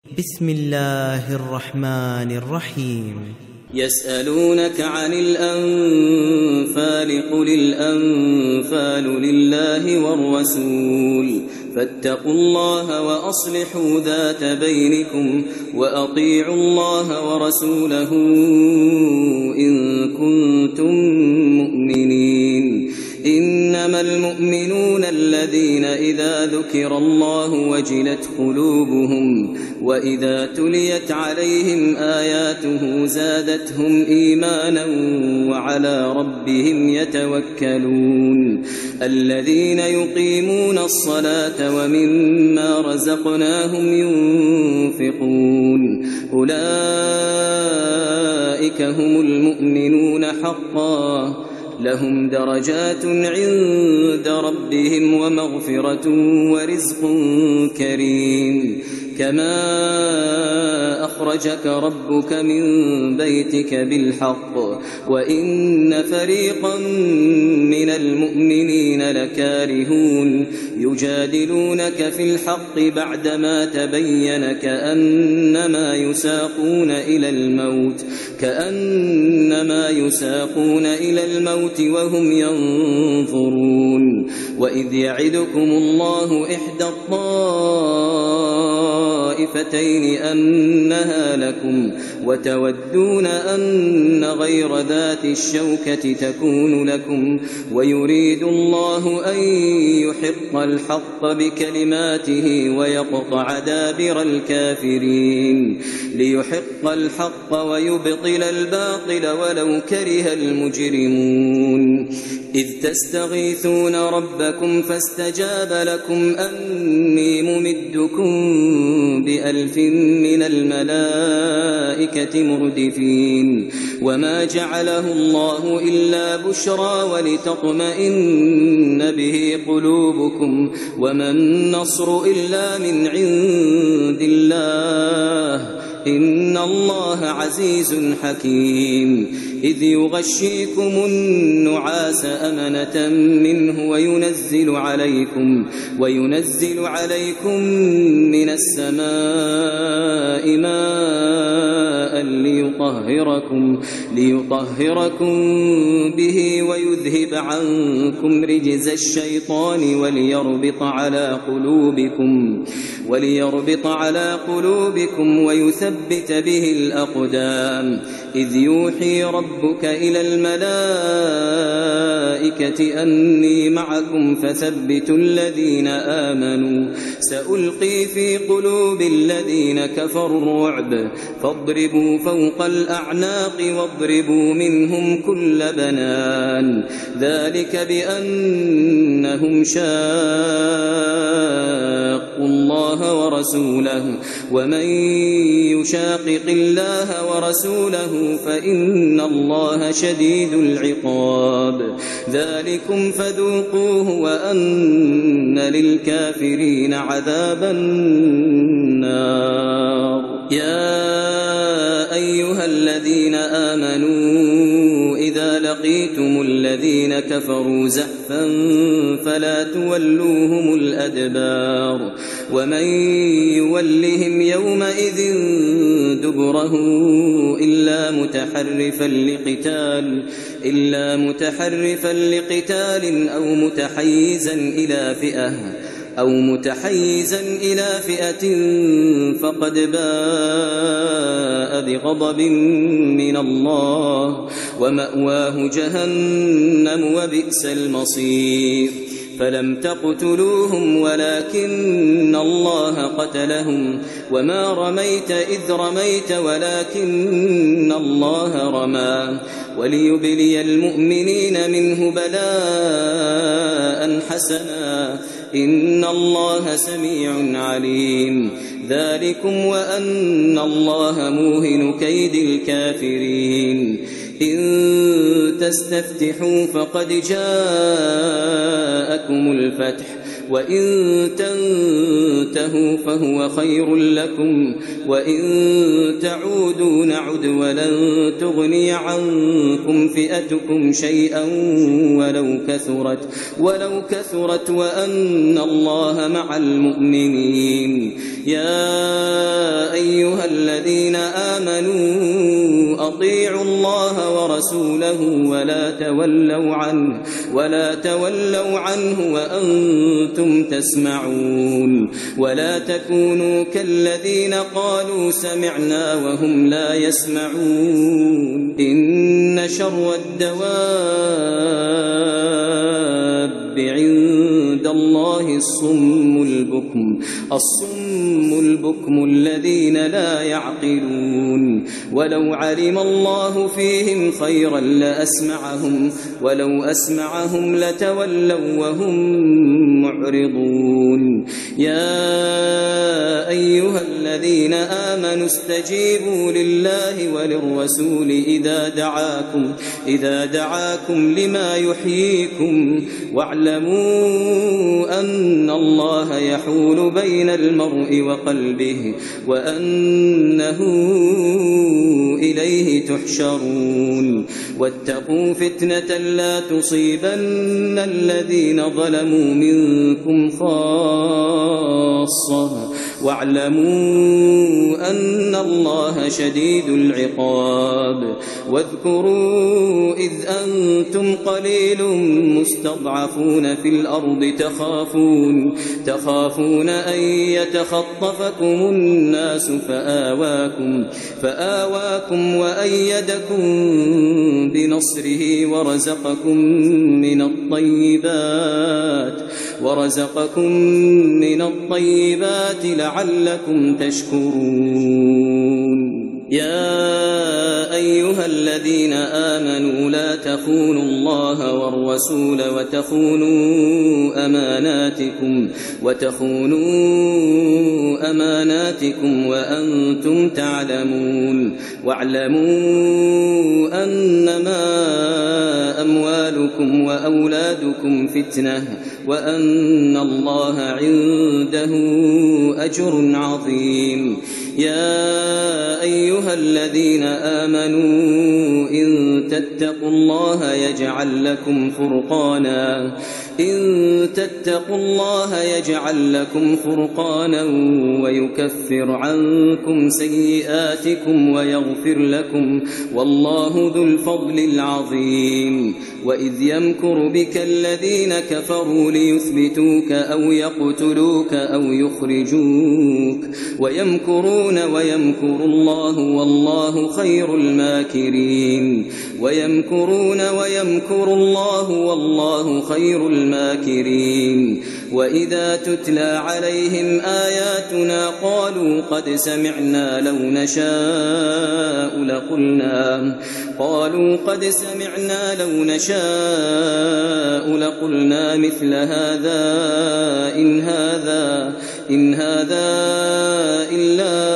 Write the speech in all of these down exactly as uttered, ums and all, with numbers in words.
بسم الله الرحمن الرحيم. يسألونك عن الأنفال قل الأنفال لله والرسول فاتقوا الله وأصلحوا ذات بينكم وأطيعوا الله ورسوله إن كنتم مؤمنين. إنما المؤمنون الذين إذا ذكر الله وجلت قلوبهم وإذا تليت عليهم آياته زادتهم إيمانا وعلى ربهم يتوكلون. الذين يقيمون الصلاة ومما رزقناهم ينفقون أولئك هم المؤمنون حقا لهم درجات عند ربهم ومغفرة ورزق كريم. كما أخرجك ربك من بيتك بالحق وإن فريقا من المؤمنين لكارهون يجادلونك في الحق بعدما تبين كأنما يساقون إلى الموت كأنما يساقون إلى الموت وهم ينظرون. وإذ يعدكم الله إحدى الطائفتين أنها لكم وتودون أن غير ذات الشوكة تكون لكم ويريد الله أن يحق الحق بكلماته ويقطع دابر الكافرين ليحق الحق ويبطل الباطل ولو كره المجرمون. إذ تستغيثون ربكم فاستجاب لكم أني ممدكم بألف من الملائكة مردفين. وما جعله الله إلا بشرى ولتطمئن به قلوبكم وما النصر إلا من عند الله إن الله عزيز حكيم. إذ يغشيكم النعاس أمنة منه وينزل عليكم وينزل عليكم من السماء ماء ليطهركم ليطهركم به ويذهب عنكم رجز الشيطان وليربط على قلوبكم وليربط على قلوبكم ويثبت به الأقدام. إذ يوحي ربك إلى الملائكة أني معكم فثبتوا الذين آمنوا سألقي في قلوب الذين كفروا الرعب فاضربوا فوق الأعناق واضربوا منهم كل بنان. ذلك بأنهم شاقوا الله ورسوله ومن يشاقق الله ورسوله فإن الله شديد العقاب. ذلكم فذوقوه وأن للكافرين عذاب النار. يا أيها الذين آمنوا إذا لقيتم الذين كفروا زحفا فلا تولوهم الأدبار ومن يولهم يومئذ دبره إلا متحرفا لقتال إلا متحرفا لقتال أو متحيزا إلى فئة أو متحيزا إلى فئة فقد باء بغضب من الله ومأواه جهنم وبئس المصير. فلم تقتلوهم ولكن الله قتلهم وما رميت إذ رميت ولكن الله رمى وليبلي المؤمنين منه بلاء حسنا إن الله سميع عليم. ذلكم وأن الله موهن كيد الكافرين. إن تستفتحوا فقد جاءكم الفتح وإن تنتهوا فهو خير لكم وإن تعودوا نعد ولن تغني عنكم فئتكم شيئا ولو كثرت ولو كثرت وأن الله مع المؤمنين. يا الذين آمنوا أطيعوا الله ورسوله ولا تولوا عنه ولا تولوا عنه وأنتم تسمعون ولا تكونوا كالذين قالوا سمعنا وهم لا يسمعون إن شر الدواب عند الله الصم البكم الصم البكم الذين لا يعقلون ولو علم الله فيهم خيرا لأسمعهم ولو أسمعهم لتولوا وهم معرضون يا أيها الذين آمنوا استجيبوا لله وللرسول إذا دعاكم إذا دعاكم لما يحييكم واعلموا أن الله يحول بين المرء وقلبه وأنه إليه تحشرون واتقوا فتنة لا تصيبن الذين ظلموا منكم خاصة واعلموا أن الله شديد العقاب واذكروا إذ أنتم قليل مستضعفون في الأرض تخافون تخافون أن يتخطفكم الناس فآواكم فآواكم وأيدكم بنصره ورزقكم من الطيبات ورزقكم من الطيبات لعلكم تشكرون يا أيها الذين آمنوا لا تخونوا الله والرسول وتخونوا أماناتكم وتخونوا أماناتكم وأنتم تعلمون واعلموا أنما أموالكم وأولادكم فتنة وأن الله عنده أجر عظيم يا أيها الذين آمنوا إن تتقوا الله يجعل لكم فرقانا إن تتقوا الله يجعل لكم فرقانا ويكفر عنكم سيئاتكم ويغفر لكم والله ذو الفضل العظيم وإذ يمكر بك الذين كفروا ليثبتوك أو يقتلوك أو يخرجوك ويمكرون ويمكر الله والله خير الماكرين ويمكرون ويمكر الله والله خير الماكرين وإذا تتلى عليهم آياتنا قالوا قد سمعنا لو نشاء لقلنا قالوا قد سمعنا لو نشاء لقلنا مثل هذا إن هذا إن هذا إلا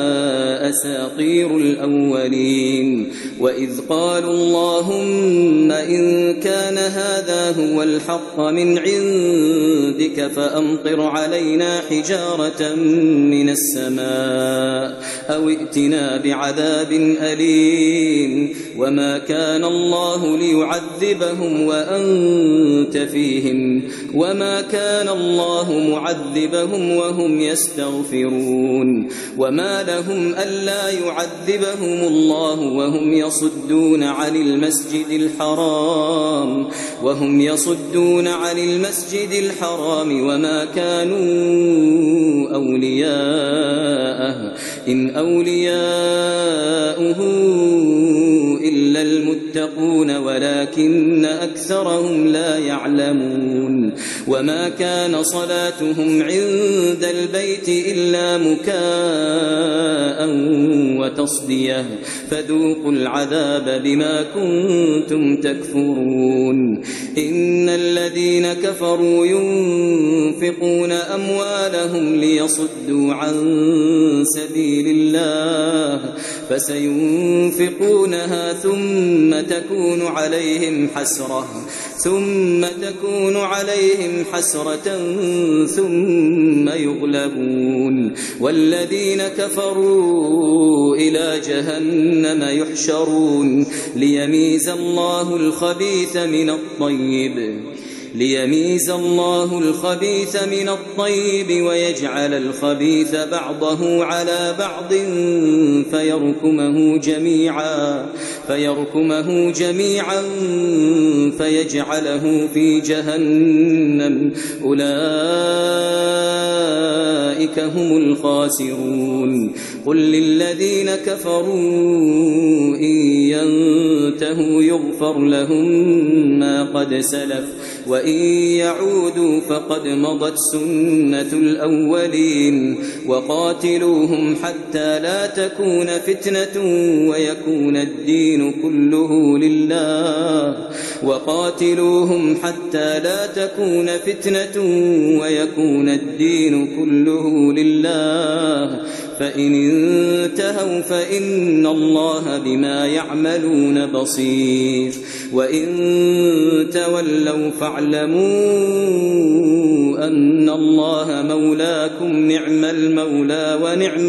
أساطير الأولين وإذ قالوا اللهم إن كان هذا هو الحق من عندك فأمطر علينا حجارة من السماء أو ائتنا بعذاب أليم وما كان الله ليعذبهم وأنت فيهم وما كان الله معذبهم وهم يستغفرون وما لهم ألا يعذبهم الله وهم يصدون عن المسجد الحرام وهم يصدون عن المسجد الحرام وما كانوا أولياءه إن أولياؤه إلا المتقون ولكن أكثرهم لا يعلمون وما كان صلاتهم عند البيت إلا مكاء وتصدية فذوقوا العذاب بما كنتم تكفرون إن الذين كفروا ينفقون أموالهم ليصدوا عن سبيل الله فسينفقونها ثم تكون عليهم حسرة ثم تكون عليهم حسرة ثم يغلبون والذين كفروا إلى جهنم يحشرون ليميز الله الخبيث من الطيب ليميز الله الخبيث من الطيب ويجعل الخبيث بعضه على بعض فيركمه جميعا فيركمه جميعا فيجعله في جهنم أولئك هم الخاسرون قل للذين كفروا إن ينتهوا يغفر لهم ما قد سلف وإن يعودوا فقد مضت سنة الأولين وقاتلوهم حتى لا تكون فتنة ويكون الدين كله لله وقاتلوهم حتى لا تكون فتنة ويكون الدين كله لله فإن انتهوا فإن الله بما يعملون بصير وإن تولوا فاعلموا أن الله مولاكم نعم المولى ونعم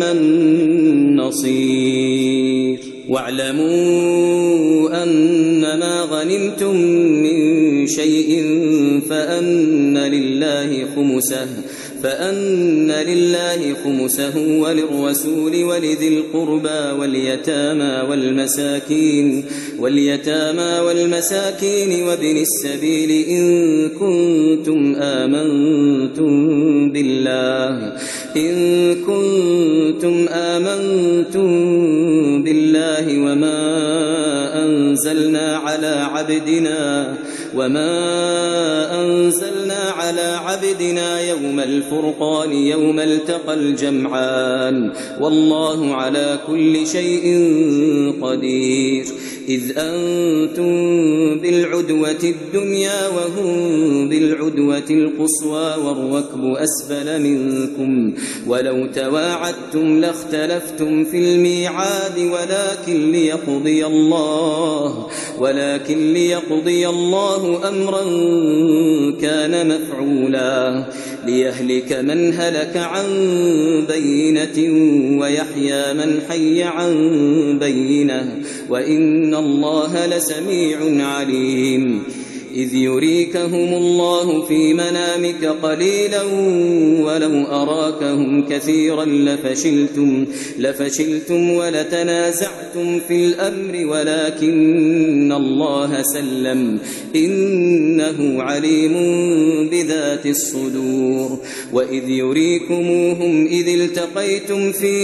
النصير واعلموا أنما غنمتم من شيء فأن لله خمسه فأن لله خمسه وللرسول ولذي القربى واليتامى والمساكين واليتامى والمساكين وابن السبيل إن كنتم آمنتم بالله إن كنتم آمنتم بالله وما أنزلنا على عبدنا وما أنزلنا على عبدنا يوم الفرقان يوم التقى الجمعان والله على كل شيء قدير إذ أنتم بالعدوة الدنيا وهم بالعدوة القصوى والركب أسفل منكم ولو تواعدتم لاختلفتم في الميعاد ولكن ليقضي الله ولكن ليقضي الله أمرا كان مفعولا ليهلك من هلك عن بينة ويحيى من حي عن بينة وإن الله لسميع عليم إذ يريكهم الله في منامك قليلا ولو أراكهم كثيرا لفشلتم, لفشلتم ولتنازعتم في الأمر ولكن الله سلم إنه عليم بذات الصدور وإذ يريكموهم إذ التقيتم في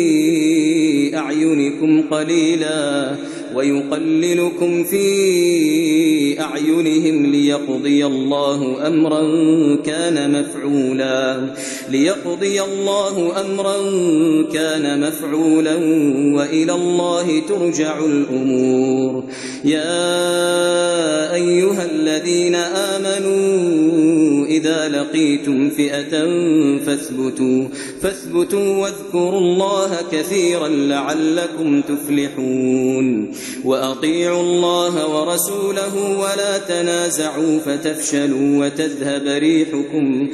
أعينكم قليلا ويقللكم في أعينهم ليقضي الله أمرا كان مفعولا ليقضي الله أمرا كان مفعولا وإلى الله ترجع الأمور يا أيها الذين آمنوا إذا لقيتم فئة فاثبتوا فاثبتوا واذكروا الله كثيرا لعلكم تفلحون وأطيعوا الله ورسوله ولا تنازعوا فتفشلوا وتذهب ريحكم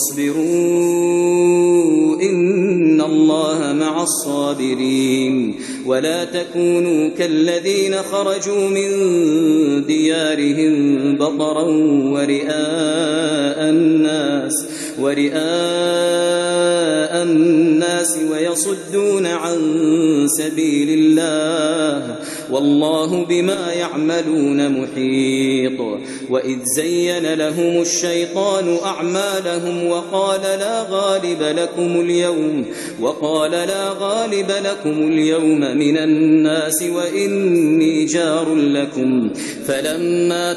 واصبروا إن الله مع الصابرين ولا تكونوا كالذين خرجوا من ديارهم بطرا ورئاء الناس ورئاء الناس ويصدون عن سبيل الله والله بما يعملون محيط وإذ زين لهم الشيطان أعمالهم وقال لا غالب لكم اليوم وقال لا غالب لكم اليوم من الناس وإني جار لكم فلما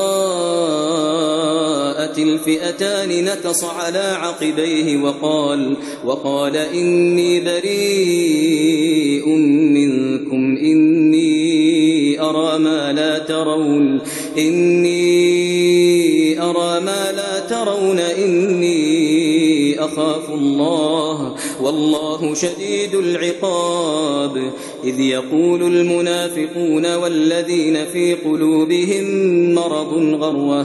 تراءت الفئتان نكص على عقبيه وقال وقال إني بريء منكم إني أرى ما لا ترون إني أرى ما لا ترون إني أخاف الله والله والله شديد العقاب إذ يقول المنافقون والذين في قلوبهم مرض غر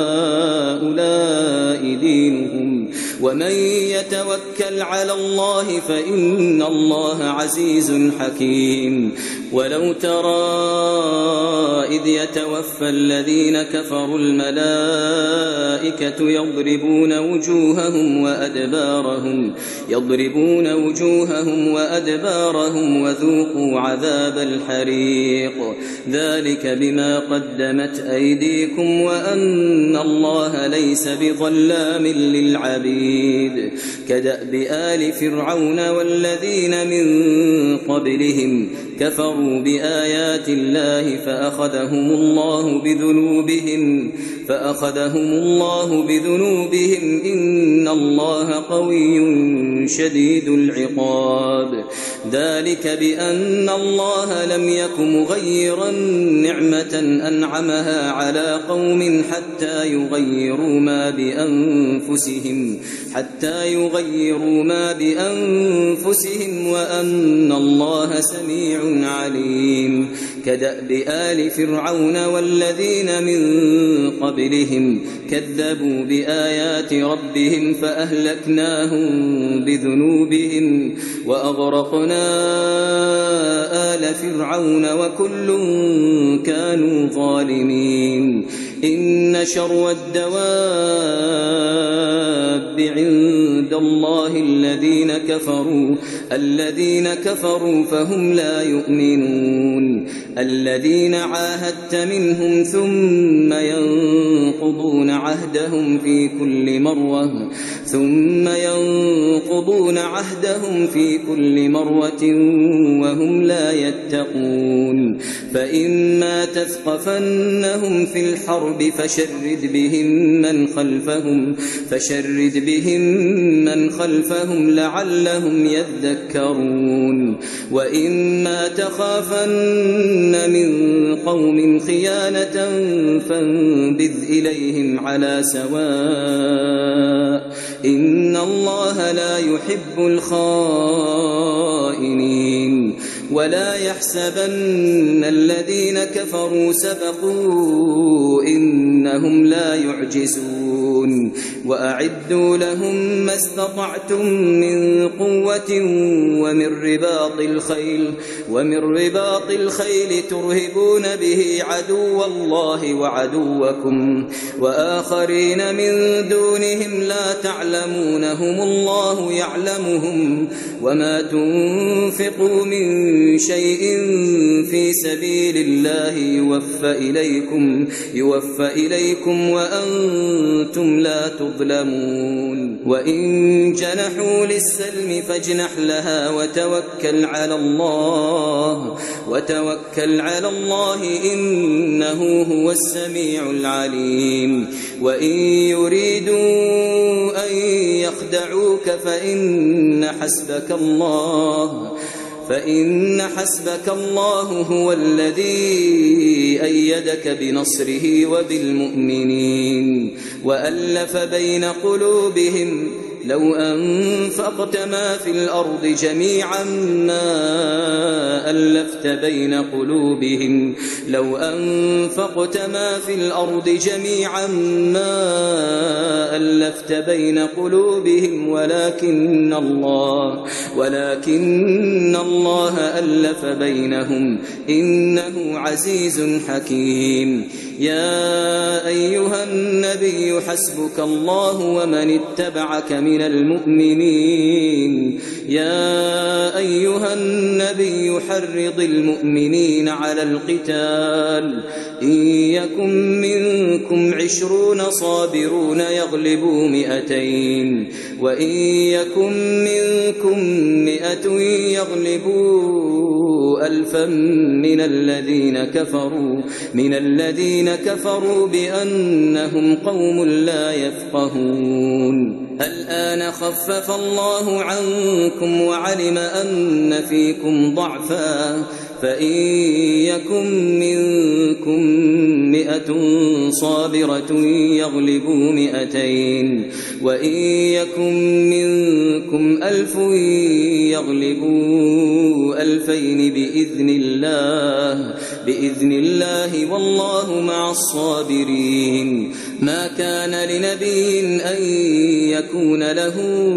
هؤلاء دينهم ومن يتوكل على الله فإن الله عزيز حكيم ولو ترى إذ يتوفى الذين كفروا الملائكة يضربون وجوههم وأدبارهم يضربون وجوههم وأدبارهم وذوقوا عذاب الحريق ذلك بما قدمت أيديكم وأن الله ليس بظلام للعبيد كدأب آل فرعون والذين من قبلهم كفروا بآيات الله فأخذهم الله بذنوبهم فأخذهم الله بذنوبهم إن الله قوي شديد العقاب ذلك بأن الله لم يك مغيرا نعمة أنعمها على قوم حتى يغيروا ما بأنفسهم حتى يغيروا ما بأنفسهم وأن الله سميع عليم كدأب آل فرعون والذين من قبلهم كذبوا بآيات ربهم فأهلكناهم بذنوبهم وأغرقنا آل فرعون وكل كانوا ظالمين إن شر الدواب عند الله الذين كفروا الذين كفروا فهم لا يؤمنون الذين عاهدت منهم ثم ينقضون عهدهم في كل مرة ثم ينقضون عهدهم في كل مرة وهم لا يتقون فإما تثقفنهم في الحرب فشرد بهم من خلفهم فشرد بهم من خلفهم لعلهم يذكرون وإما تخافن من قوم خيانة فانبذ إليهم على سواء إن الله لا يحب الخائنين ولا يحسبن الذين كفروا سبقوا إنهم لا يعجزون وأعدوا لهم ما استطعتم من قوة ومن رباط الخيل ومن رباط الخيل ترهبون به عدو الله وعدوكم وآخرين من دونهم لا تعلمونهم الله يعلمهم وما تنفقوا من شيء في سبيل الله يوفى إليكم يوفى إليكم وأنتم لا تظلمون وإن جنحوا للسلم فاجنح لها وتوكل على الله وتوكل على الله إنه هو السميع العليم وإن يريدوا أن يخدعوك فإن حسبك الله فإن حسبك الله هو الذي أيدك بنصره وبالمؤمنين وألف بين قلوبهم لو أنفقت ما في الأرض جميعا ما ألفت بين قلوبهم لو أنفقت ما في الأرض جميعا ما ألفت بين قلوبهم ولكن الله ولكن الله ألف بينهم إنه عزيز حكيم يا أيها النبي حسبك الله ومن اتبعك من المؤمنين يا أيها النبي حرض المؤمنين على القتال إن يكن منكم عشرون صابرون يغلبوا مئتين وإن يكن منكم مئة يغلبوا ألفا من الذين كفروا من الذين كفروا بأنهم قوم لا يفقهون الآن خفف الله عنكم وعلم أن فيكم ضعفا فإن يكن منكم مئة صابرة يغلبوا مئتين وإن يكن منكم ألف يغلبوا ألفين بإذن الله بإذن الله والله مع الصابرين. ما كان لنبي أن يكون له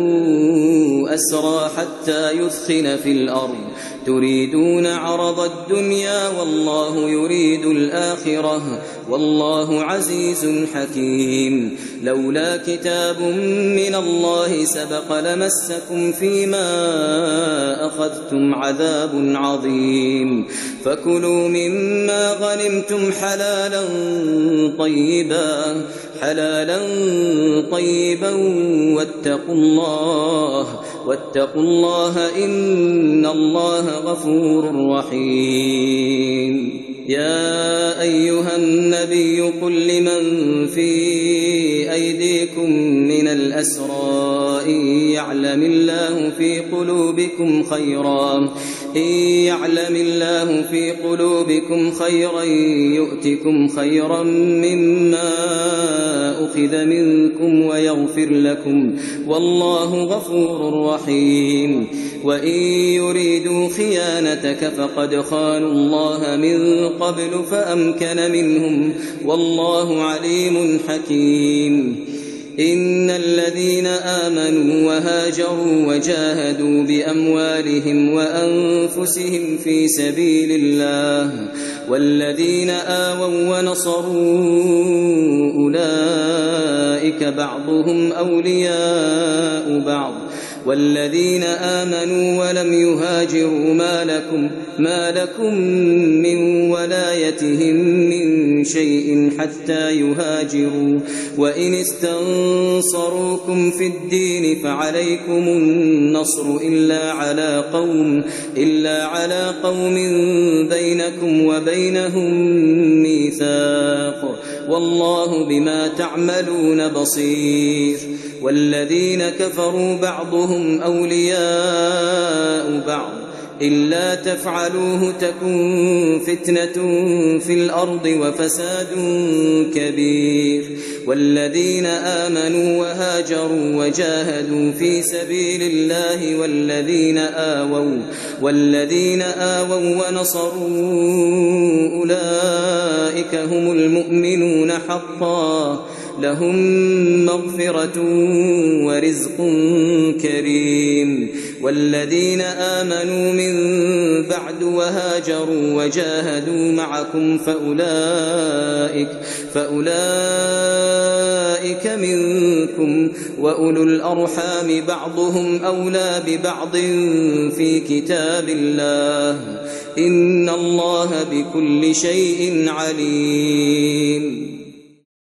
أسرى حتى يثخن في الأرض تريدون عرض الدنيا والله يريد الآخرة والله عزيز حكيم. لولا كتاب من الله سبق لمسكم فيما أخذتم عذاب عظيم فكلوا مما غنمتم حلالا طيبا حلالا طيبا واتقوا الله واتقوا الله إن الله غفور رحيم. يا أيها النبي قل لمن في أيديكم من الأسرى إن يعلم الله في قلوبكم خيرا إن يعلم الله في قلوبكم خيرا يؤتكم خيرا مما أخذ منكم ويغفر لكم والله غفور رحيم. وإن يريدوا خيانتك فقد خانوا الله من قبل فأمكن منهم والله عليم حكيم. إن الذين آمنوا وهاجروا وجاهدوا بأموالهم وأنفسهم في سبيل الله والذين آووا ونصروا أولئك بعضهم أولياء بعض والذين آمنوا ولم يهاجروا ما لكم, ما لكم من ولايتهم من شيء حتى يهاجروا وإن استنصروكم في الدين فعليكم النصر إلا على قوم, إلا على قوم بينكم وبينهم ميثاق والله بما تعملون بصير. والذين كفروا بعضهم أولياء بعض إلا تفعلوه تكن فتنة في الأرض وفساد كبير. والذين آمنوا وهاجروا وجاهدوا في سبيل الله والذين آووا والذين آووا ونصروا أولئك هم المؤمنون حقا لهم مغفرة ورزق كريم. والذين آمنوا من بعد وهاجروا وجاهدوا معكم فأولئك, فأولئك منكم وأولو الأرحام بعضهم أولى ببعض في كتاب الله إن الله بكل شيء عليم.